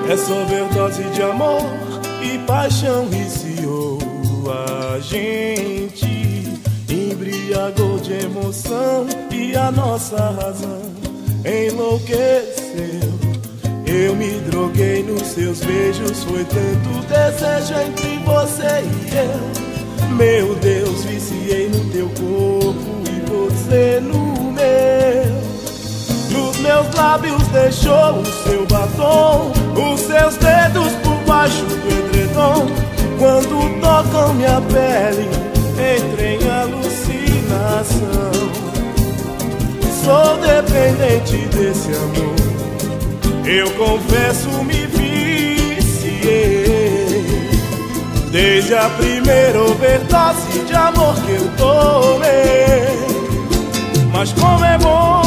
Essa overdose de amor e paixão viciou a gente, embriagou de emoção e a nossa razão enlouqueceu. Eu me droguei nos seus beijos, foi tanto desejo entre você e eu. Meu Deus, viciei no teu corpo e você no meu. Nos meus lábios deixou o seu batom, os seus dedos por baixo do edredom. Quando tocam minha pele, entrei em alucinação. Sou dependente desse amor, eu confesso, me viciei. Desde a primeira overdose de amor que eu tomei. Mas como é bom